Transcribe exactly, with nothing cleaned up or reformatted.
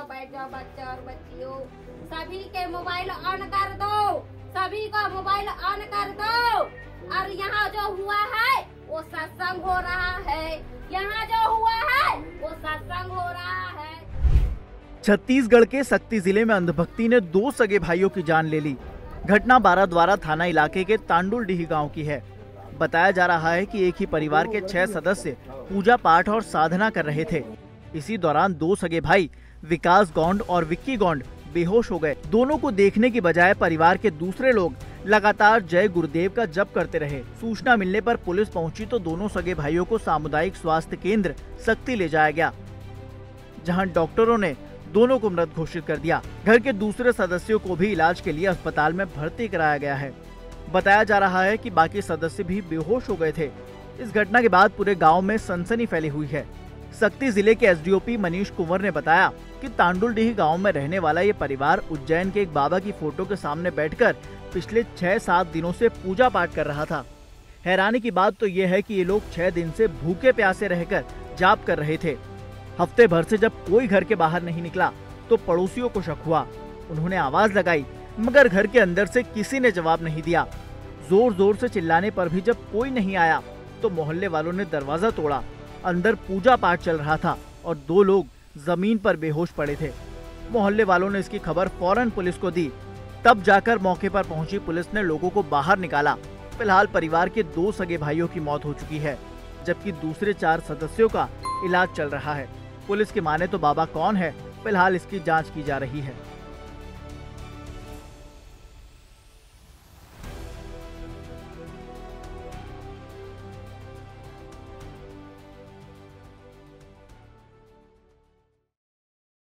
जाओ बैठ जाओ बच्चे और बच्चियों, सभी के मोबाइल ऑन कर दो, सभी का मोबाइल ऑन कर दो। और यहाँ जो हुआ है वो सत्संग हो रहा है, यहाँ जो हुआ है वो सत्संग हो रहा है। छत्तीसगढ़ के सक्ती जिले में अंधभक्ति ने दो सगे भाइयों की जान ले ली। घटना बाराद्वारा थाना इलाके के तांडुलडीही गांव की है। बताया जा रहा है कि एक ही परिवार के छह सदस्य पूजा पाठ और साधना कर रहे थे। इसी दौरान दो सगे भाई विकास गौंड और विक्की गौंड बेहोश हो गए। दोनों को देखने की बजाय परिवार के दूसरे लोग लगातार जय गुरुदेव का जप करते रहे। सूचना मिलने पर पुलिस पहुंची तो दोनों सगे भाइयों को सामुदायिक स्वास्थ्य केंद्र सक्ती ले जाया गया, जहां डॉक्टरों ने दोनों को मृत घोषित कर दिया। घर के दूसरे सदस्यों को भी इलाज के लिए अस्पताल में भर्ती कराया गया है। बताया जा रहा है कि बाकी सदस्य भी बेहोश हो गए थे। इस घटना के बाद पूरे गांव में सनसनी फैली हुई है। सक्ती जिले के एसडीओपी मनीष कुंवर ने बताया कि तांडुलडीही गांव में रहने वाला ये परिवार उज्जैन के एक बाबा की फोटो के सामने बैठकर पिछले छह सात दिनों से पूजा पाठ कर रहा था। हैरानी की बात तो ये है कि ये लोग छह दिन से भूखे प्यासे रहकर जाप कर रहे थे। हफ्ते भर से जब कोई घर के बाहर नहीं निकला तो पड़ोसियों को शक हुआ। उन्होंने आवाज लगाई मगर घर के अंदर से किसी ने जवाब नहीं दिया। जोर जोर से चिल्लाने पर भी जब कोई नहीं आया तो मोहल्ले वालों ने दरवाजा तोड़ा। अंदर पूजा पाठ चल रहा था और दो लोग जमीन पर बेहोश पड़े थे। मोहल्ले वालों ने इसकी खबर फौरन पुलिस को दी। तब जाकर मौके पर पहुंची पुलिस ने लोगों को बाहर निकाला। फिलहाल परिवार के दो सगे भाइयों की मौत हो चुकी है, जबकि दूसरे चार सदस्यों का इलाज चल रहा है। पुलिस की माने तो बाबा कौन है, फिलहाल इसकी जांच की जा रही है।